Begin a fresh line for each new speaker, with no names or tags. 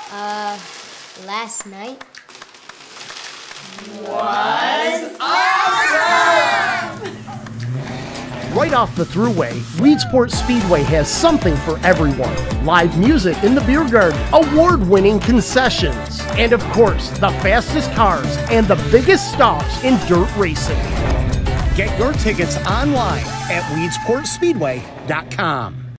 Last night.
Was awesome!
Right off the thruway, Weedsport Speedway has something for everyone. Live music in the beer garden, award-winning concessions, and of course, the fastest cars and the biggest stars in dirt racing. Get your tickets online at weedsportspeedway.com.